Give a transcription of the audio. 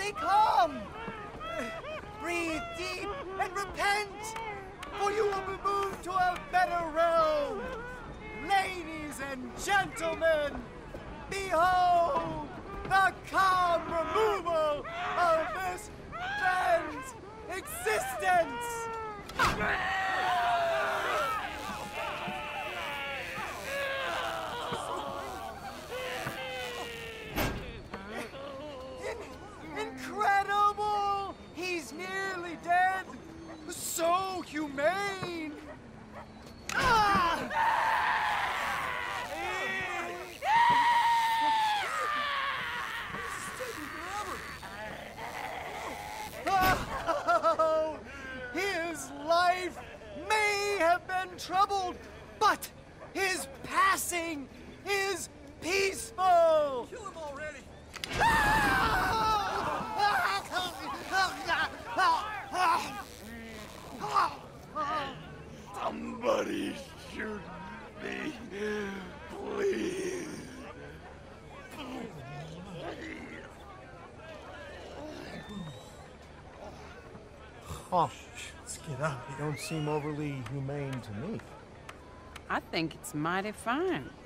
Stay calm. Breathe deep and repent, for you will be moved to a better realm. Ladies and gentlemen, behold the calm removal of this man's existence! Incredible! He's nearly dead! So humane! Oh, his life may have been troubled, but his passing is peaceful! Kill him already! Somebody shoot me, please. Oh, let's get up. You don't seem overly humane to me. I think it's mighty fine.